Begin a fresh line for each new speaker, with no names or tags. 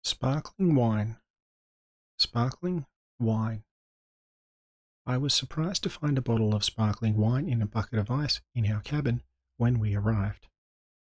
Sparkling wine. Sparkling wine. I was surprised to find a bottle of sparkling wine in a bucket of ice in our cabin when we arrived.